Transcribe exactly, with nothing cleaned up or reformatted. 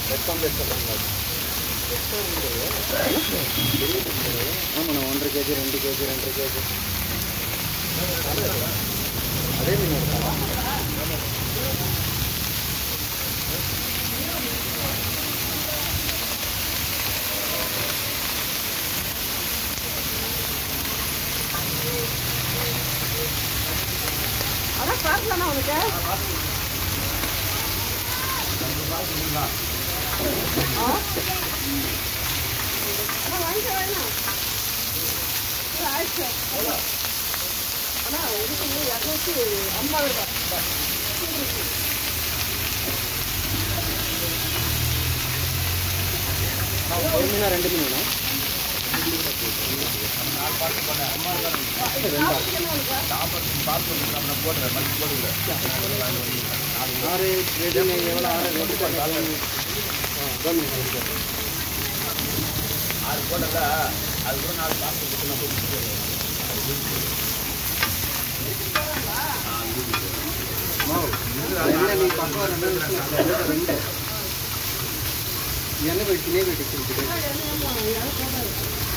ஆமாண்ணா ஒன்றரை கேஜி ரெண்டு கேஜி ரெண்டரை கேஜி அதே மீன் அதான் பார்க்கலாமா உனக்கு அதான் வாங்கிக்க வேணாம் ஆயிடுச்சு ஆனால் இதுக்கு இரநூத்தி ஐம்பது ரூபாய் ஒரு மீனா ரெண்டு மீனா ஆறு எவ்வளோ ஆறு ஆறு போட்டல அது கூட நாலு பாத்து என்ன போயிட்டு பெட்டி